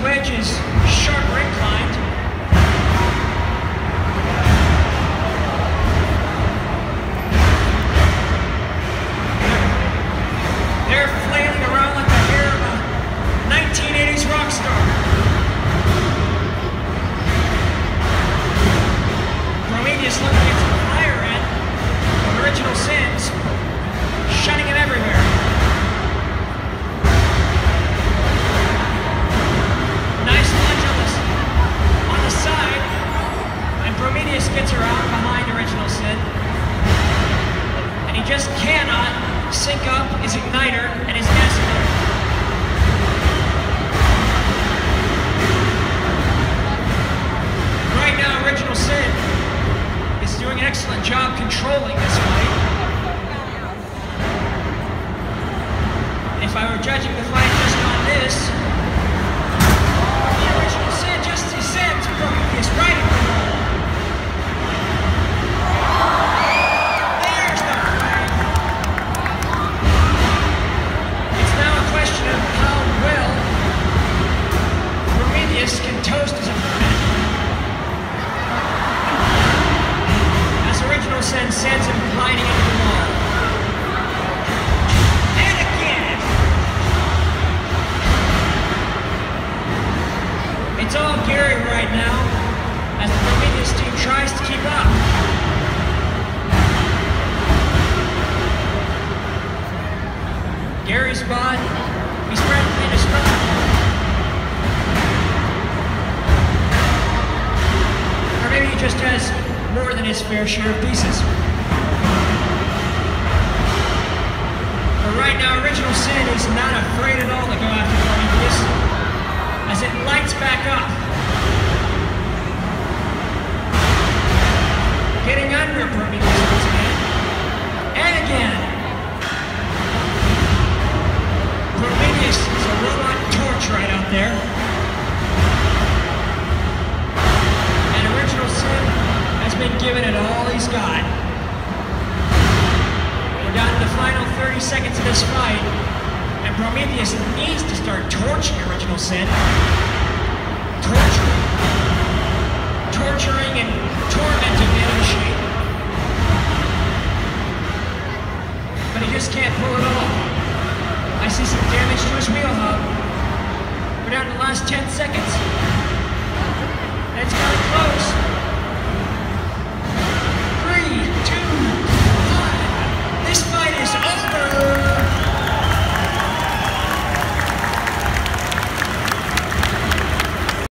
wedge is sharp or inclined. They're flailing around like the hair of a 1980s rock star. Prometheus looking at the higher end of Original Sins, shutting it everywhere. Nice lunge on the side, and Prometheus gets around behind Original Sin, and he just cannot sync up his igniter and his gas emitter. Right now, Original Sin is doing an excellent job controlling this fight. And if I were judging the fight just on this, the Original Sin just sends Prometheus right into the wall. There's the flag. It's now a question of how well Prometheus can toast his opponent. As Original Sin sends him gliding into the wall. And again! It's all Gary right now, as the Prometheus team tries to keep up. Gary's bot, he's practically indestructible. Or maybe he just has more than his fair share of pieces. But right now, Original Sin is not afraid at all to go after Prometheus, as it lights back up. Getting under Prometheus once again. And again. Prometheus is a robot torch right out there. And Original Sin has been given it all he's got. We're down to the final 30 seconds of this fight, and Prometheus needs to start torching Original Sin. Torturing and tormenting the enemy shape. But he just can't pull it off. I see some damage to his wheel hub. We're down to the last 10 seconds.